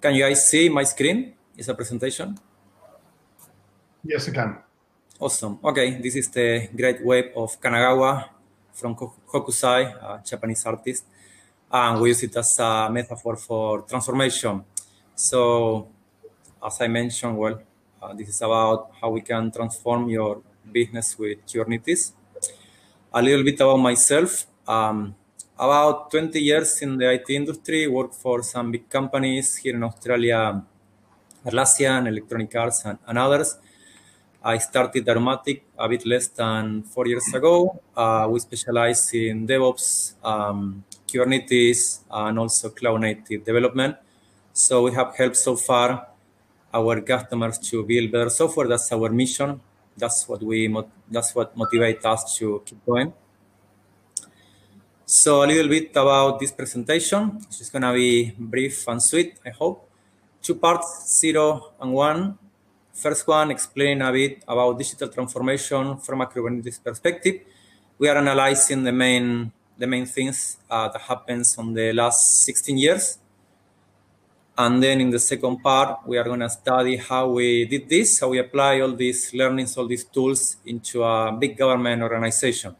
Can you guys see my screen? Is a presentation? Yes, I can. Awesome. Okay, this is the Great Wave of Kanagawa from Hokusai, a Japanese artist. And we use it as a metaphor for transformation. So, as I mentioned, well, this is about how we can transform your business with Kubernetes. A little bit about myself. About 20 years in the IT industry, worked for some big companies here in Australia, Atlassian, Electronic Arts, and others. I started Aromatic a bit less than 4 years ago. We specialize in DevOps, Kubernetes, and also cloud-native development. So we have helped so far our customers to build better software. That's our mission. That's what motivates us to keep going. So a little bit about this presentation. It's just gonna be brief and sweet, I hope. 2 parts, 0 and 1. First one, explain a bit about digital transformation from a Kubernetes perspective. We are analyzing the main things that happens on the last 16 years. And then in the second part, we are going to study how we did this, how we apply all these learnings, all these tools into a big government organization.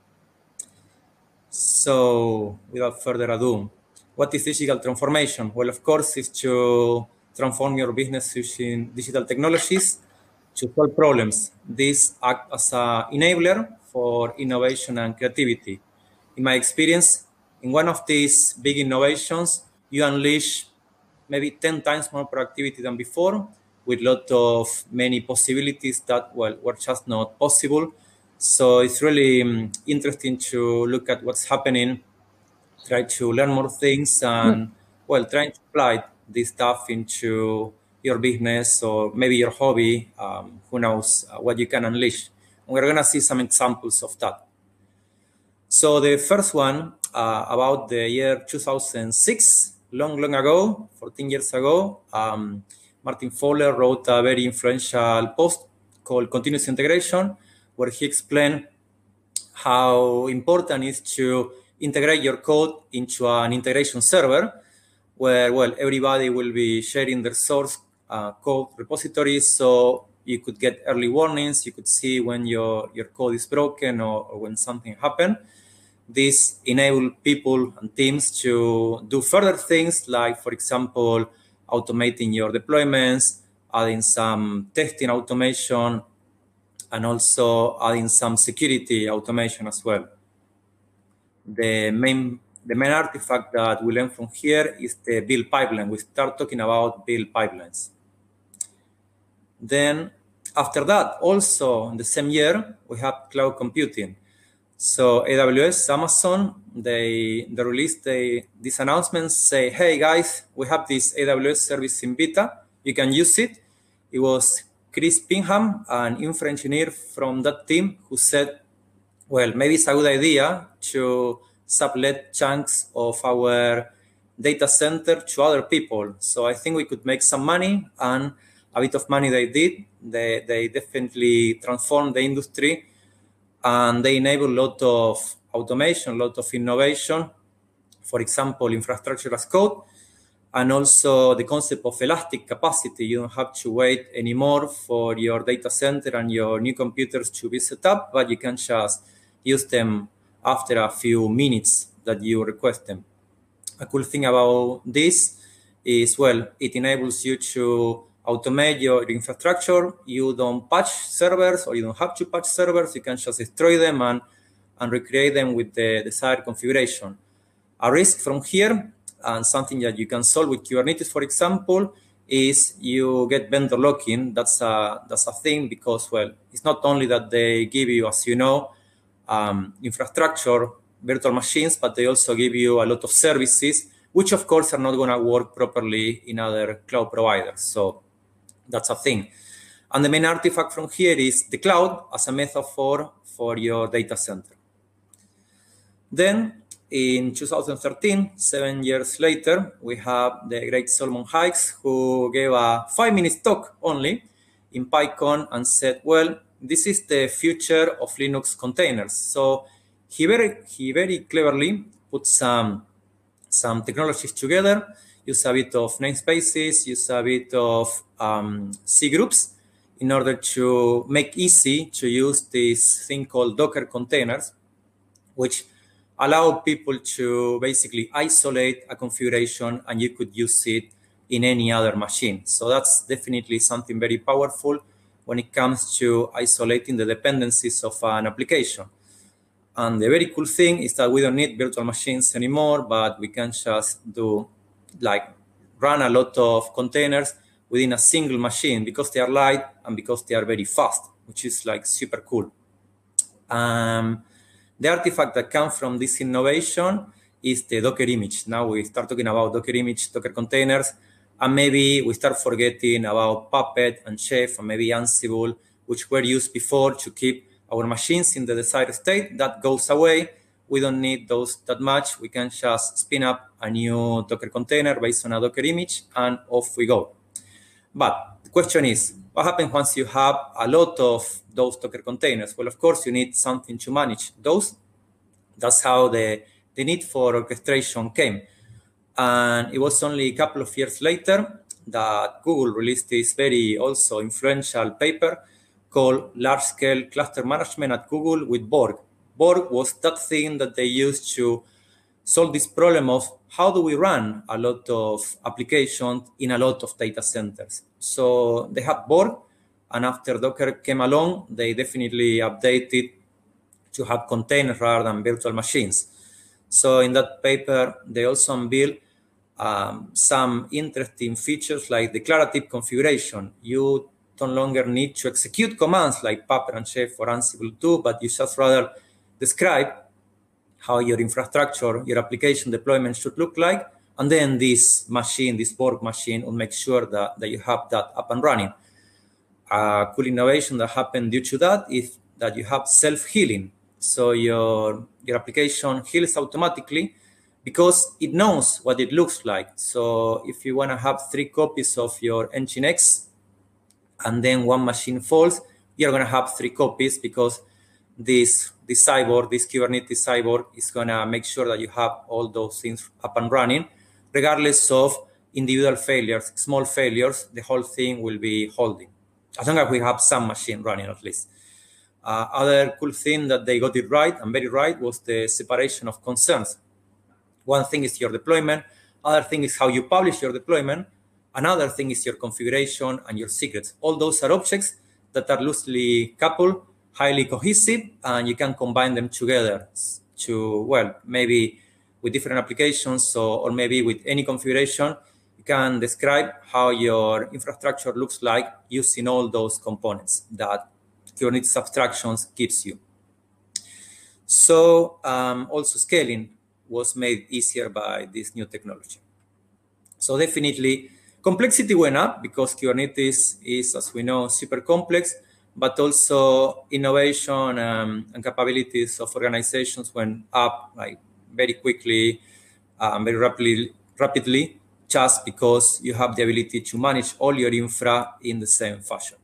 So without further ado, what is digital transformation? Well, of course, it's to transform your business using digital technologies to solve problems. These act as an enabler for innovation and creativity. In my experience, in one of these big innovations, you unleash maybe 10 times more productivity than before, with a lot of many possibilities that, well, were just not possible. So it's really interesting to look at what's happening, try to learn more things, and, well, trying to apply this stuff into your business or maybe your hobby. Who knows what you can unleash. We're going to see some examples of that. So the first one, about the year 2006, long ago, 14 years ago, Martin Fowler wrote a very influential post called Continuous Integration, where he explained how important it is to integrate your code into an integration server, where, well, everybody will be sharing their source code repositories, so you could get early warnings, you could see when your code is broken or when something happened. This enables people and teams to do further things like, for example, automating your deployments, adding some testing automation, and also adding some security automation as well. The main artifact that we learn from here is the build pipeline. We start talking about build pipelines. Then after that, also in the same year, we have cloud computing. So AWS, Amazon, they released this announcement, say, hey guys, we have this AWS service in beta. You can use it. It was Chris Pingham, an infra engineer from that team, who said, well, maybe it's a good idea to sublet chunks of our data center to other people. So I think we could make some money, and a bit of money they did. They definitely transformed the industry, and they enable a lot of automation, a lot of innovation. For example, infrastructure as code, and also the concept of elastic capacity. You don't have to wait anymore for your data center and your new computers to be set up, but you can just use them after a few minutes that you request them. A cool thing about this is, well, it enables you to automate your infrastructure. You don't patch servers, or you don't have to patch servers. You can just destroy them and recreate them with the desired configuration. A risk from here, and something that you can solve with Kubernetes, for example, is you get vendor lock-in. That's a thing because, well, it's not only that they give you, as you know, infrastructure, virtual machines, but they also give you a lot of services, which of course are not going to work properly in other cloud providers. So that's a thing. And the main artifact from here is the cloud as a metaphor for your data center. Then in 2013, 7 years later, we have the great Solomon Hykes, who gave a 5-minute talk only in PyCon and said, well, this is the future of Linux containers. So he very cleverly put some technologies together. use a bit of namespaces, use a bit of C groups in order to make easy to use this thing called Docker containers, which allow people to basically isolate a configuration and you could use it in any other machine. So that's definitely something very powerful when it comes to isolating the dependencies of an application. And the very cool thing is that we don't need virtual machines anymore, but we can just do run a lot of containers within a single machine because they are light and because they are very fast, which is super cool. The artifact that comes from this innovation is the Docker image. Now we start talking about Docker image, Docker containers, and maybe we start forgetting about Puppet and Chef and maybe Ansible, which were used before to keep our machines in the desired state. That goes away. We don't need those that much. We can just spin up a new Docker container based on a Docker image, and off we go. But the question is, what happens once you have a lot of those Docker containers? Well, of course, you need something to manage those. That's how the need for orchestration came. And it was only a couple of years later that Google released this very also influential paper called Large-Scale Cluster Management at Google with Borg. Borg was that thing that they used to solve this problem of how do we run a lot of applications in a lot of data centers. So they had Borg, and after Docker came along, they definitely updated to have containers rather than virtual machines. So in that paper, they also unveiled some interesting features like declarative configuration. You no longer need to execute commands like Puppet and Chef or Ansible do, but you just rather describe how your infrastructure, your application deployment should look like, and then this machine, this Borg machine, will make sure that you have that up and running. A cool innovation that happened due to that is that you have self-healing. So your application heals automatically because it knows what it looks like. So if you want to have 3 copies of your Nginx and then one machine falls, you're going to have 3 copies because this cyborg, this Kubernetes cyborg, is going to make sure that you have all those things up and running, regardless of individual failures, small failures, the whole thing will be holding, as long as we have some machine running at least. Other cool thing that they got it right, and very right, was the separation of concerns. One thing is your deployment, other thing is how you publish your deployment, another thing is your configuration and your secrets. All those are objects that are loosely coupled, highly cohesive, and you can combine them together to, well, maybe with different applications or maybe with any configuration, you can describe how your infrastructure looks like using all those components that Kubernetes abstractions gives you. So also scaling was made easier by this new technology. So definitely complexity went up because Kubernetes is, as we know, super complex, but also innovation and capabilities of organizations went up very quickly, very rapidly, just because you have the ability to manage all your infra in the same fashion.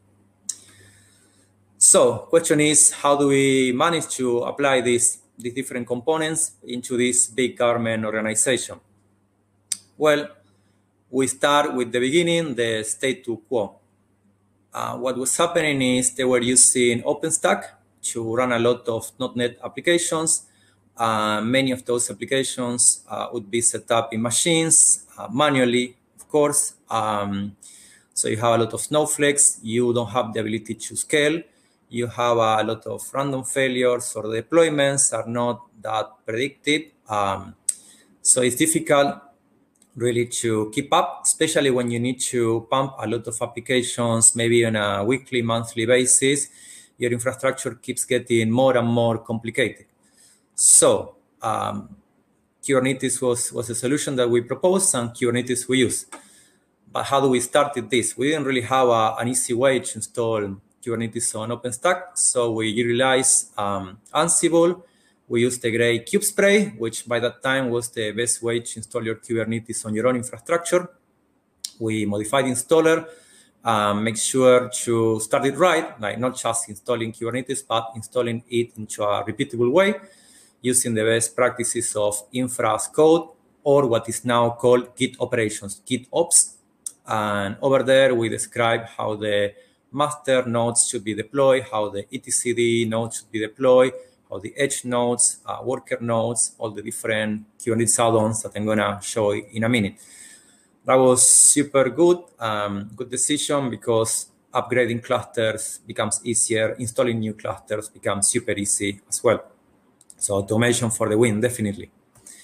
So question is, how do we manage to apply these different components into this big government organization? Well, we start with the beginning, the status quo. What was happening is they were using OpenStack to run a lot of .NET applications. Many of those applications would be set up in machines manually, of course. So you have a lot of snowflakes. You don't have the ability to scale. You have a lot of random failures, or the deployments are not that predictive. So it's difficult really to keep up, especially when you need to pump a lot of applications, maybe on a weekly, monthly basis. Your infrastructure keeps getting more and more complicated. So Kubernetes was a solution that we proposed, and Kubernetes we use. But how do we start this? We didn't really have an easy way to install Kubernetes on OpenStack, so we utilized Ansible. We used the Gray Kubespray, which by that time was the best way to install your Kubernetes on your own infrastructure. We modified the installer, make sure to start it right, like not just installing Kubernetes, but installing it into a repeatable way, using the best practices of infra as code, or what is now called Git operations, Git ops. And over there, we describe how the master nodes should be deployed, how the etcd nodes should be deployed, how the edge nodes, worker nodes, all the different Kubernetes add-ons that I'm going to show in a minute. That was super good, good decision, because upgrading clusters becomes easier, installing new clusters becomes super easy as well. So automation for the win, definitely.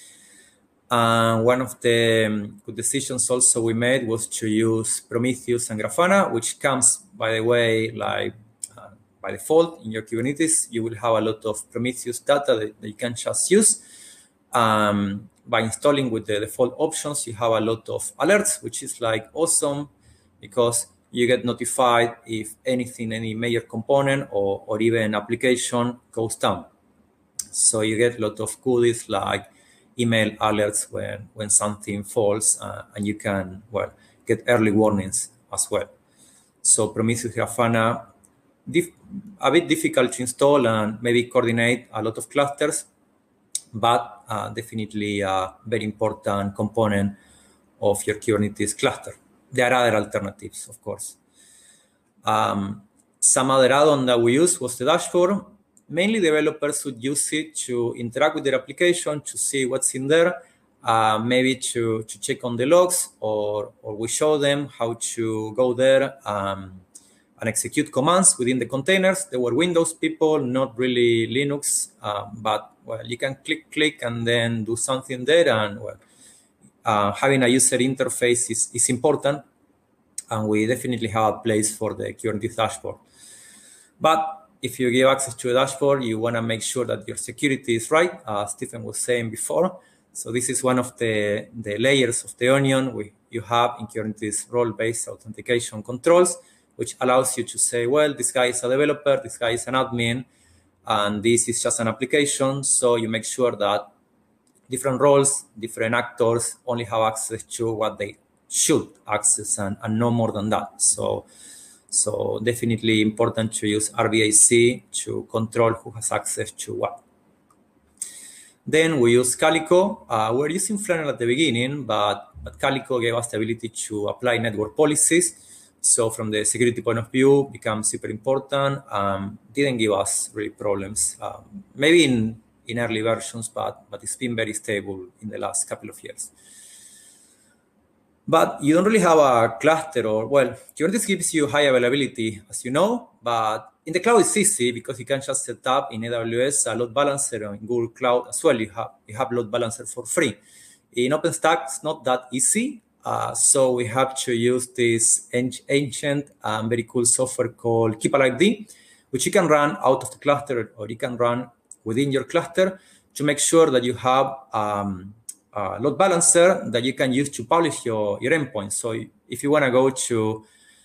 One of the good decisions also we made was to use Prometheus and Grafana, which comes, by the way, like by default in your Kubernetes. You will have a lot of Prometheus data that you can just use. By installing with the default options, you have a lot of alerts, which is like awesome, because you get notified if anything, any major component or even application goes down. So you get a lot of goodies like email alerts when something falls, and you can, well, get early warnings as well. So Prometheus Grafana, a bit difficult to install and maybe coordinate a lot of clusters, but definitely a very important component of your Kubernetes cluster. There are other alternatives, of course. Some other add-on that we use was the dashboard. Mainly developers would use it to interact with their application, to see what's in there, maybe to check on the logs, or we show them how to go there and execute commands within the containers. There were Windows people, not really Linux, but well, you can click and then do something there, and well, having a user interface is important, and we definitely have a place for the Kubernetes dashboard. But if you give access to a dashboard, you want to make sure that your security is right, as Stephen was saying before. So this is one of the layers of the onion you have in Kubernetes role-based authentication controls, which allows you to say, well, this guy is a developer, this guy is an admin, and this is just an application. So you make sure that different roles, different actors only have access to what they should access, and no more than that. So definitely important to use RBAC to control who has access to what. Then we use Calico. We're using Flannel at the beginning, but Calico gave us the ability to apply network policies. So from the security point of view, becomes super important. Didn't give us really problems. Maybe in early versions, but it's been very stable in the last couple of years. But you don't really have a cluster, or, well, Kubernetes gives you high availability, as you know, but in the cloud it's easy because you can just set up in AWS a load balancer, or in Google Cloud as well. You have load balancer for free. In OpenStack, it's not that easy. So we have to use this ancient and very cool software called KeepAliveD, which you can run out of the cluster, or you can run within your cluster to make sure that you have load balancer that you can use to publish your endpoints. So if you want to go to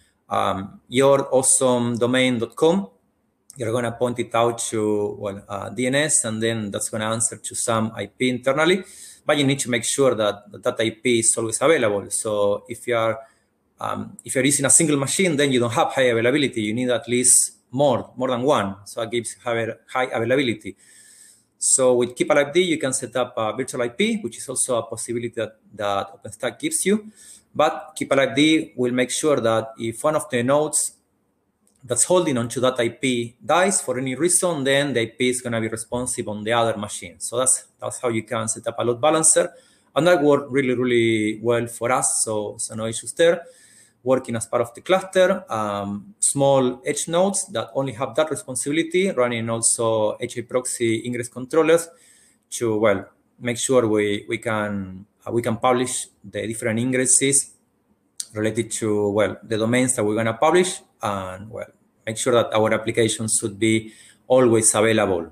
yourawesomedomain.com, you're going to point it out to DNS, and then that's going to answer to some IP internally. But you need to make sure that IP is always available. So if you're using a single machine, then you don't have high availability. You need at least more than one. So that gives high availability. So with KeepAliveD, you can set up a virtual IP, which is also a possibility that OpenStack gives you. But KeepAliveD will make sure that if one of the nodes that's holding onto that IP dies for any reason, then the IP is going to be responsive on the other machine. So that's how you can set up a load balancer. And that worked really, really well for us. So no issues there. Working as part of the cluster, small edge nodes that only have that responsibility, running also HA proxy ingress controllers to, well, make sure we can publish the different ingresses related to, well, the domains that we're going to publish, and, well, make sure that our applications should be always available.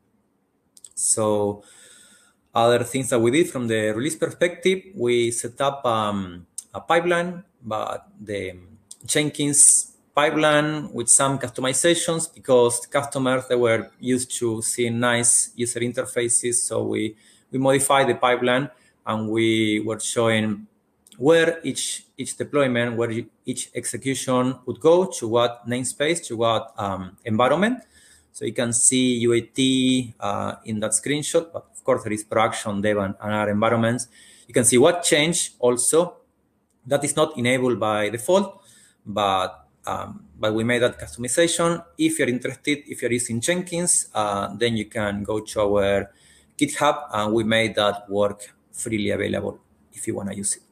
So other things that we did from the release perspective, we set up a pipeline, but the Jenkins pipeline with some customizations, because customers, they were used to seeing nice user interfaces. So we modified the pipeline, and we were showing where each deployment, where each execution would go, to what namespace, to what environment. So you can see UAT in that screenshot, but of course there is production, dev, and other environments. You can see what changed also. That is not enabled by default, but we made that customization. If you're interested, if you're using Jenkins, then you can go to our GitHub, and we made that work freely available if you want to use it.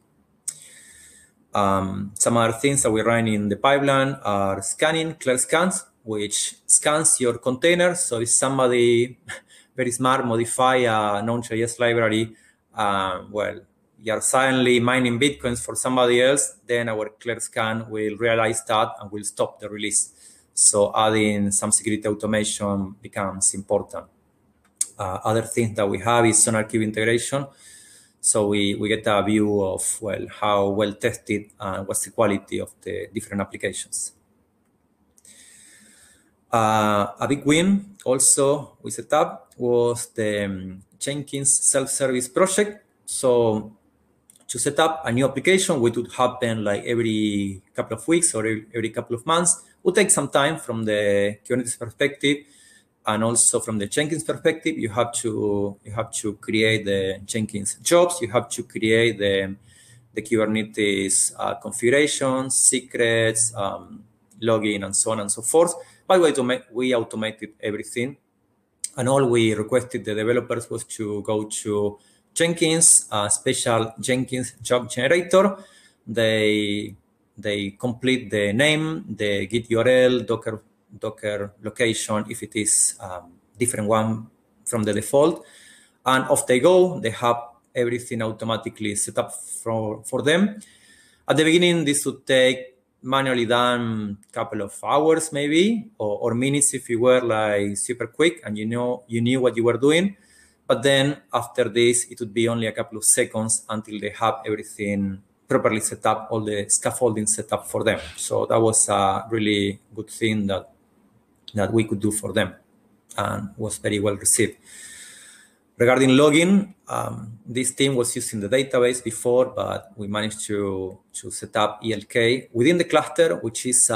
Some other things that we run in the pipeline are scanning, ClearScans, which scans your container. So if somebody very smart modify a Node.js library, well, you're silently mining Bitcoins for somebody else, then our ClearScan will realize that and will stop the release. So adding some security automation becomes important. Other things that we have is SonarQube integration. So we get a view of, well, how well tested and what's the quality of the different applications. A big win also we set up was the Jenkins self-service project. So to set up a new application, which would happen like every couple of weeks or every couple of months, would take some time from the Kubernetes perspective, and also from the Jenkins perspective. You have to create the Jenkins jobs. You have to create the Kubernetes configurations, secrets, login, and so on and so forth. By the way, we automated everything, and all we requested the developers was to go to Jenkins, a special Jenkins job generator. They complete the name, the Git URL, Docker location, if it is different one from the default, and off they go. They have everything automatically set up for them. At the beginning, this would take manually done a couple of hours maybe, or minutes if you were like super quick and you knew what you were doing. But then after this, it would be only a couple of seconds until they have everything properly set up, all the scaffolding set up for them. So that was a really good thing that we could do for them, and was very well received. Regarding login, this team was using the database before, but we managed to set up ELK within the cluster, which is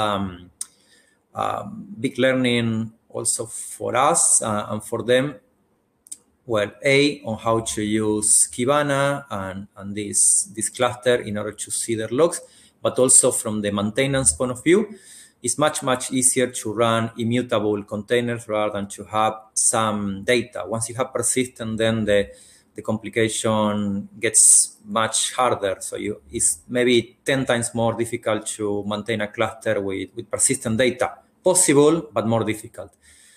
big learning also for us and for them. Well, on how to use Kibana and this cluster in order to see their logs, but also from the maintenance point of view, it's much easier to run immutable containers rather than to have some data. Once you have persistent, then the complication gets much harder. So it's maybe 10 times more difficult to maintain a cluster with persistent data. Possible, but more difficult.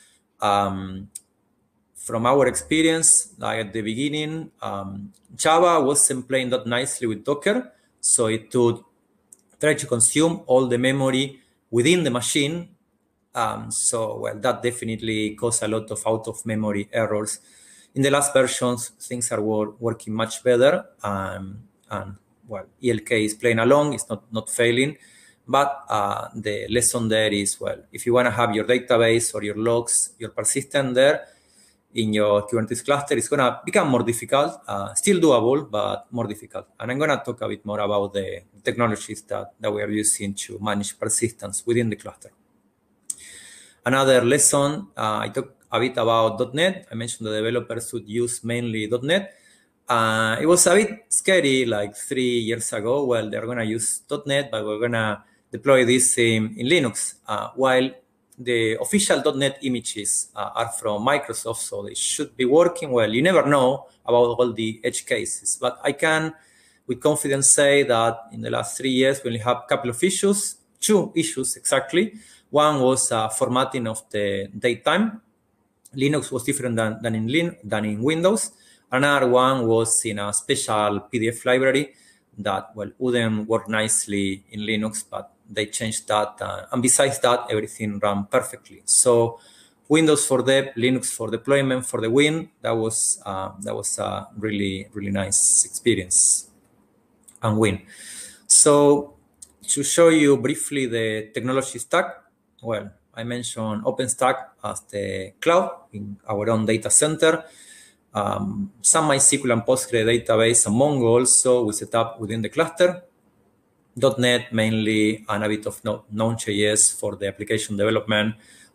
From our experience, like at the beginning, Java wasn't playing that nicely with Docker, so it would try to consume all the memory within the machine. So that definitely caused a lot of out-of-memory errors. In the last versions, things are working much better, and ELK is playing along, it's not failing. But the lesson there is, well, if you want to have your database or your logs, your persistent there in your Kubernetes cluster, it's going to become more difficult, still doable, but more difficult. And I'm going to talk a bit more about the technologies that we are using to manage persistence within the cluster. Another lesson, I talked a bit about .NET. I mentioned the developers would use mainly .NET. It was a bit scary like 3 years ago. Well, they're going to use .NET, but we're going to deploy this in Linux, while the official .NET images are from Microsoft, so they should be working well. You never know about all the edge cases, but I can with confidence say that in the last 3 years, we only have a couple of issues, 2 issues exactly. One was formatting of the datetime. Linux was different than in Windows. Another one was in a special PDF library that, well, wouldn't work nicely in Linux, but they changed that. And besides that, everything ran perfectly. So Windows for dev, Linux for deployment, for the win. That was a really, really nice experience and win. So to show you briefly the technology stack, well, I mentioned OpenStack as the cloud in our own data center. Some MySQL and Postgre database and Mongo also we set up within the cluster. .NET mainly, and a bit of Node.js for the application development,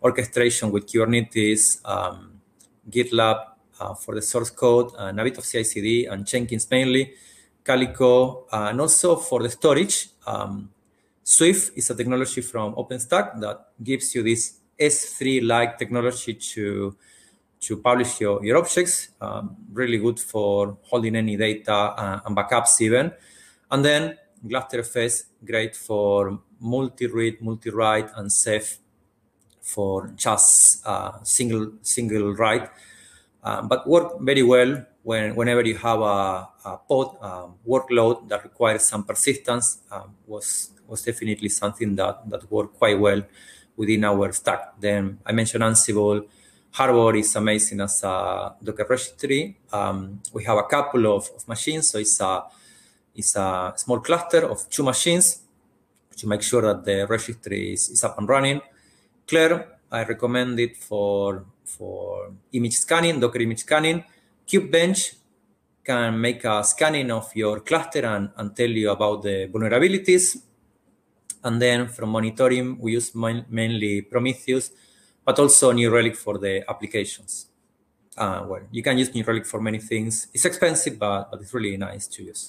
orchestration with Kubernetes, GitLab for the source code, and a bit of CI/CD, and Jenkins mainly, Calico, and also for the storage. Swift is a technology from OpenStack that gives you this S3-like technology to publish your objects. Really good for holding any data and backups even. And then GlusterFS, great for multi-read, multi-write, and Ceph for just single write. But work very well whenever you have a pod workload that requires some persistence. Was definitely something that worked quite well within our stack. Then I mentioned Ansible. Harbor is amazing as a Docker registry. We have a couple of machines, so it's a small cluster of 2 machines to make sure that the registry is up and running. Claire, I recommend it for image scanning, Docker image scanning. Kubebench can make a scanning of your cluster and tell you about the vulnerabilities. And then from monitoring, we use mainly Prometheus, but also New Relic for the applications. Well, you can use New Relic for many things. It's expensive, but it's really nice to use.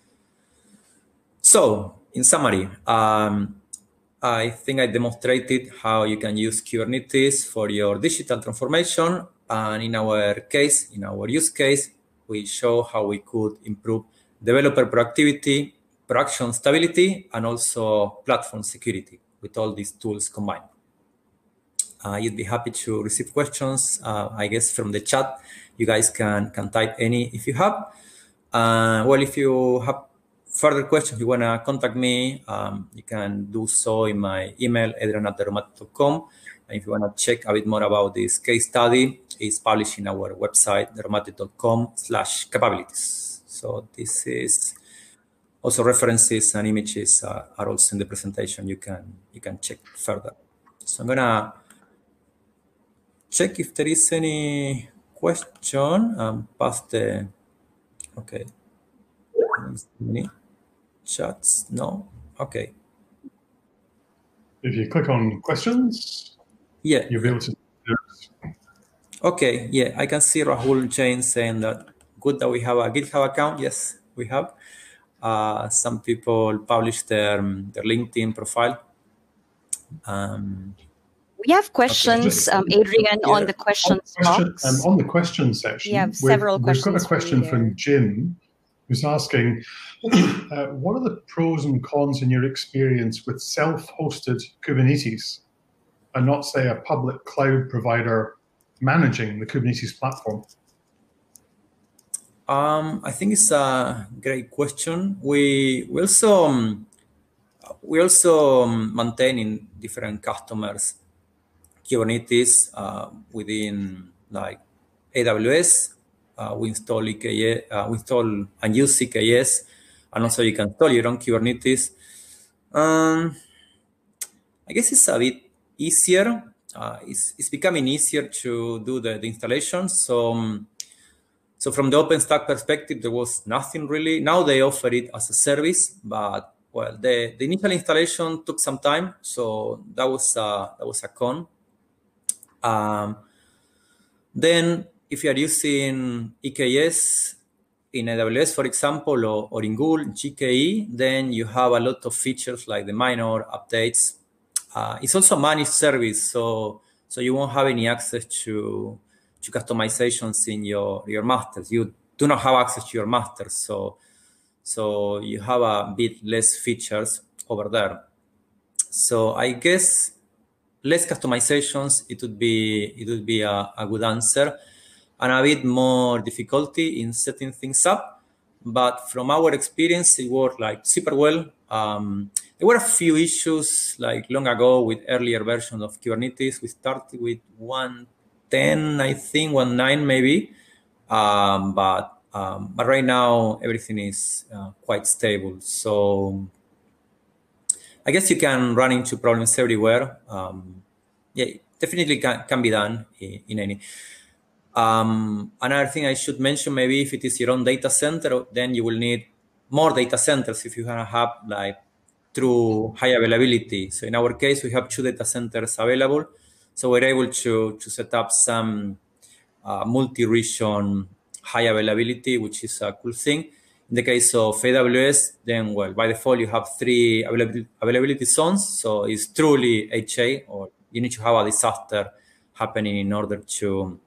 So, in summary, I think I demonstrated how you can use Kubernetes for your digital transformation. And in our case, in our use case, we show how we could improve developer productivity, production stability, and also platform security with all these tools combined. You'd be happy to receive questions, I guess, from the chat. You guys can type any if you have. Well, if you have further questions, you want to contact me, you can do so in my email, edrian@deromati.com. And if you want to check a bit more about this case study, it's published in our website, deromati.com/capabilities. So this is also references and images are also in the presentation. You can check further. So I'm gonna check if there is any question. Past the okay. Any chats? No. Okay. If you click on questions, yeah, you'll be able to. Okay. Yeah, I can see Rahul Jain saying that good that we have a GitHub account. Yes, we have. Some people publish their LinkedIn profile. We have questions, Adrian, on the questions box. On the question section, we have several questions. We've got a question from Jim, who's asking, what are the pros and cons in your experience with self-hosted Kubernetes and not, say, a public cloud provider managing the Kubernetes platform? I think it's a great question. We also maintain in different customers Kubernetes within like AWS. We install EKS, we install and use EKS, and also you can install your own Kubernetes. I guess it's a bit easier. It's becoming easier to do the installation. So from the OpenStack perspective, there was nothing really. Now they offer it as a service, but well, the initial installation took some time, so that was a con. Then if you are using EKS in AWS, for example, or in Google GKE, then you have a lot of features like the minor updates. It's also a managed service, so you won't have any access to customizations in your masters. You do not have access to your masters, so you have a bit less features over there. So I guess less customizations, it would be a good answer, and a bit more difficulty in setting things up. But from our experience, it worked like super well. There were a few issues like long ago with earlier versions of Kubernetes. We started with 1.10, I think, 1.9 maybe. But right now everything is quite stable. So I guess you can run into problems everywhere. Yeah, definitely can be done in any. Another thing I should mention, maybe if it is your own data center, then you will need more data centers if you want to have like true high availability. So in our case, we have 2 data centers available. So we're able to set up some multi-region high availability, which is a cool thing. In the case of AWS, then, well, by default, you have 3 availability zones. So it's truly HA, or you need to have a disaster happening in order to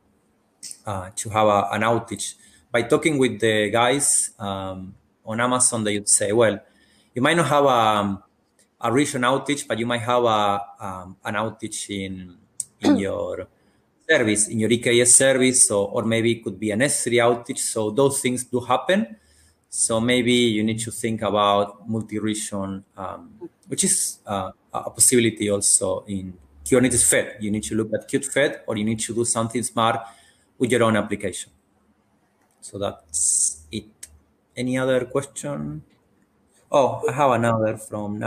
have an outage. By talking with the guys on Amazon, they would say, well, you might not have a region outage, but you might have an outage in your service, in your EKS service, or maybe it could be an S3 outage. So those things do happen. So maybe you need to think about multi-region, which is a possibility also in Kubernetes Fed. You need to look at KubeFed, or you need to do something smart with your own application. So that's it. Any other question? Oh, I have another from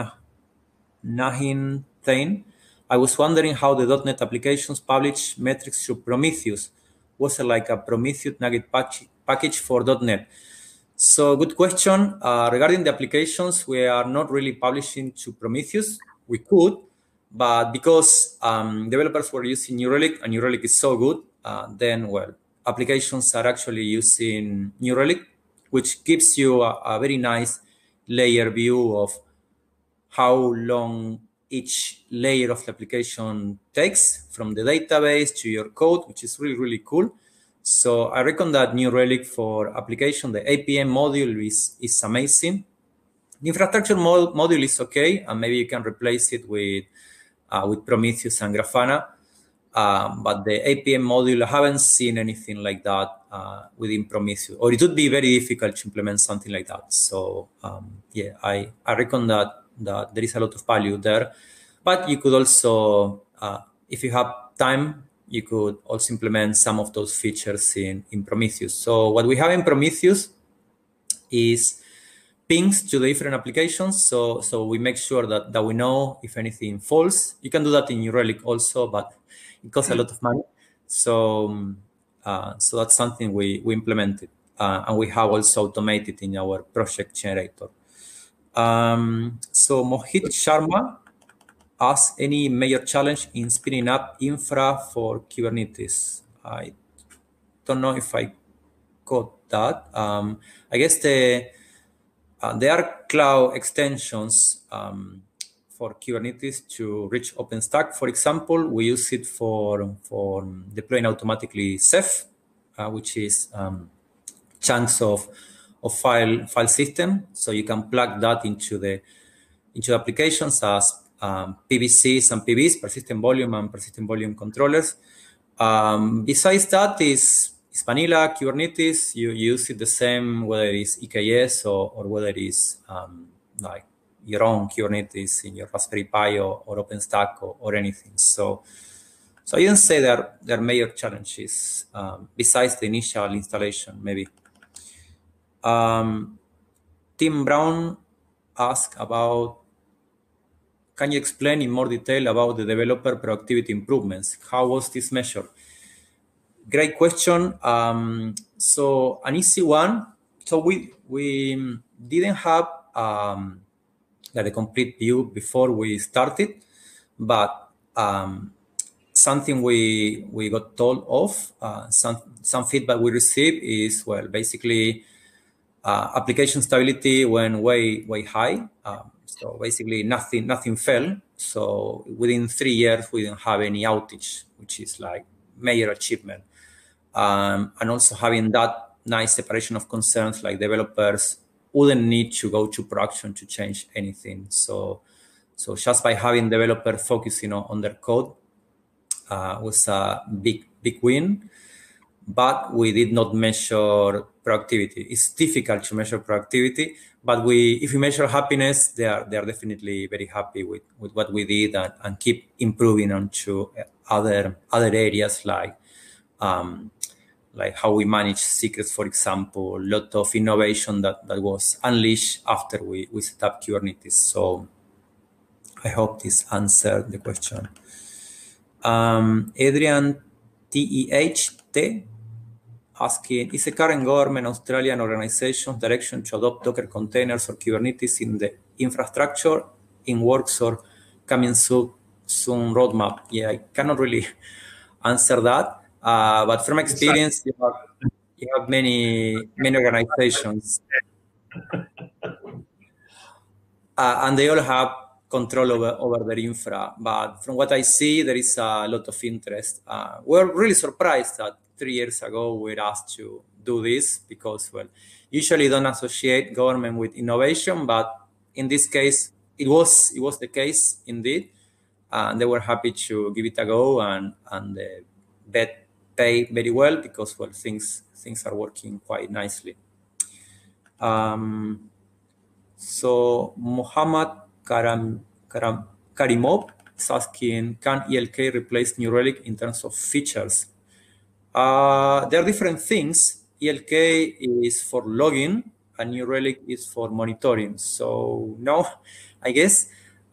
Nahin Tain. I was wondering how the .NET applications publish metrics to Prometheus. Was it like a Prometheus Nugget package for .NET? So good question. Regarding the applications, we are not really publishing to Prometheus. We could, but because developers were using New Relic, and New Relic is so good, then, well, applications are actually using New Relic, which gives you a very nice layer view of how long each layer of the application takes from the database to your code, which is really, really cool. So I reckon that New Relic for application, the APM module is amazing. The infrastructure module is okay, and maybe you can replace it with Prometheus and Grafana. But the APM module, I haven't seen anything like that within Prometheus, or it would be very difficult to implement something like that. So yeah, I reckon that there is a lot of value there. But you could also, if you have time, you could also implement some of those features in Prometheus. So what we have in Prometheus is pings to the different applications. So we make sure that we know if anything falls. You can do that in New Relic also, but it costs a lot of money. So that's something we implemented. And we have also automated in our project generator. So Mohit Sharma asked, any major challenge in spinning up infra for Kubernetes? I don't know if I got that. I guess there are cloud extensions for Kubernetes to reach OpenStack. For example, we use it for deploying automatically Ceph, which is chunks of file system. So you can plug that into the applications as PVCs and PVs, persistent volume and persistent volume controllers. Besides that is vanilla Kubernetes. You use it the same whether it is EKS or whether it is like your own Kubernetes in your Raspberry Pi or OpenStack or anything. So I didn't say there are major challenges besides the initial installation, maybe. Tim Brown asked about, can you explain in more detail about the developer productivity improvements? How was this measured? Great question. So an easy one. So we didn't have the complete view before we started, but something we got told of, some feedback we received is, well, basically application stability went way high. So basically nothing fell. So within 3 years, we didn't have any outage, which is like major achievement. And also having that nice separation of concerns, like developers wouldn't need to go to production to change anything. So just by having developers focusing on their code was a big win. But we did not measure productivity. It's difficult to measure productivity, but if we measure happiness, they are definitely very happy with what we did and keep improving onto other areas like how we manage secrets, for example. A lot of innovation that was unleashed after we set up Kubernetes. So I hope this answered the question. Adrian TEHT asking, is the current government Australian organization's direction to adopt Docker containers or Kubernetes in the infrastructure in works or coming soon soon roadmap? Yeah, I cannot really answer that. But from experience, you have many organizations, and they all have control over their infra. But from what I see, there is a lot of interest. We're really surprised that 3 years ago we were asked to do this because, well, usually don't associate government with innovation, but in this case, it was the case indeed. And they were happy to give it a go, and bet pay very well because, well, things are working quite nicely. So Muhammad Karimov is asking, can ELK replace New Relic in terms of features? There are different things. ELK is for logging, and New Relic is for monitoring. So no, I guess,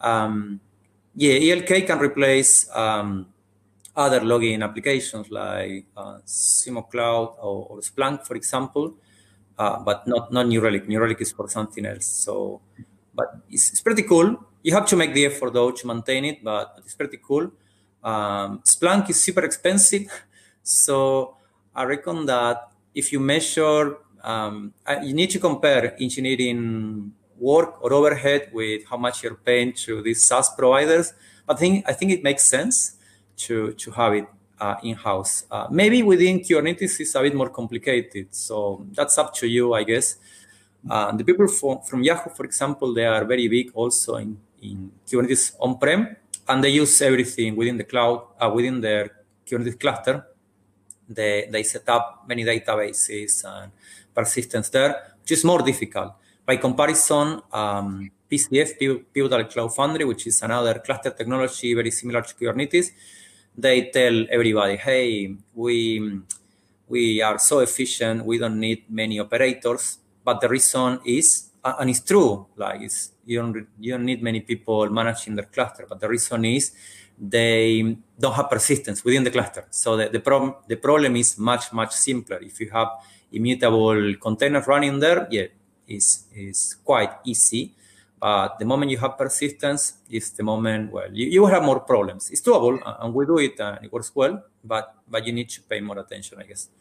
ELK can replace other logging applications like Simo Cloud or Splunk, for example. But not New Relic. New Relic is for something else. So, but it's pretty cool. You have to make the effort though to maintain it, but it's pretty cool. Splunk is super expensive, so I reckon that if you measure, you need to compare engineering work or overhead with how much you're paying to these SaaS providers. But I think it makes sense to have it in-house. Maybe within Kubernetes it's a bit more complicated, so that's up to you, I guess. The people from Yahoo, for example, they are very big also in Kubernetes on-prem, and they use everything within the cloud, within their Kubernetes cluster. They set up many databases and persistence there, which is more difficult. By comparison, PCF, Pivotal Cloud Foundry, which is another cluster technology very similar to Kubernetes, they tell everybody, hey, we are so efficient, we don't need many operators. But the reason is, and it's true, like you don't need many people managing their cluster. But the reason is they don't have persistence within the cluster. So the problem is much simpler. If you have immutable containers running there, yeah, is quite easy. But the moment you have persistence is the moment, well, you will have more problems. It's doable, and we do it, and it works well, but you need to pay more attention, I guess.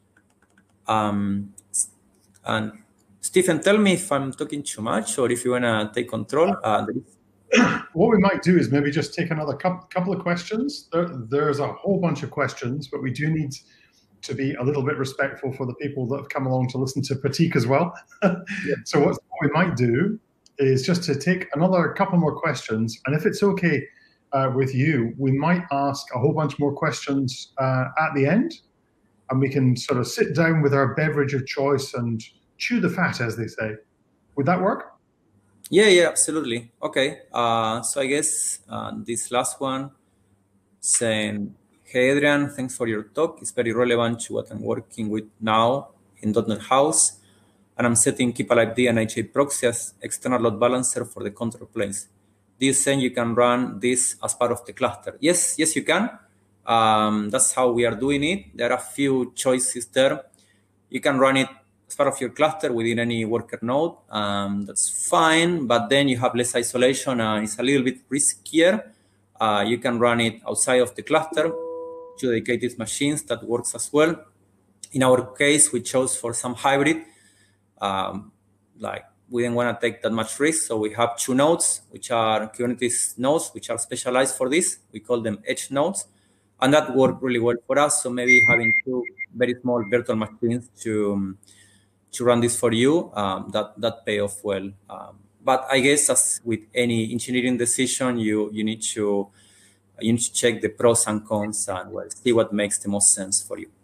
And Stephen, tell me if I'm talking too much or if you want to take control. What we might do is maybe just take another couple of questions. There's a whole bunch of questions, but we do need to be a little bit respectful for the people that have come along to listen to Pratik as well. Yeah. So what we might do is just to take another couple more questions. And if it's okay with you, we might ask a whole bunch more questions at the end. And we can sort of sit down with our beverage of choice and chew the fat, as they say. Would that work? Yeah, absolutely. Okay. So I guess this last one saying, hey, Adrian, thanks for your talk. It's very relevant to what I'm working with now in .NET House. And I'm setting Keep Alive D and HA proxy as external load balancer for the control planes. Do you think you can run this as part of the cluster? Yes, you can. That's how we are doing it. There are a few choices there. You can run it as part of your cluster within any worker node. That's fine, but then you have less isolation and it's a little bit riskier. You can run it outside of the cluster to dedicated machines. That works as well. In our case, we chose for some hybrid. Like we didn't want to take that much risk, so we have 2 nodes, which are Kubernetes nodes, which are specialized for this. We call them edge nodes, and that worked really well for us. So maybe having 2 very small virtual machines to run this for you, that pay off well. But I guess as with any engineering decision, you need to check the pros and cons and, well, see what makes the most sense for you.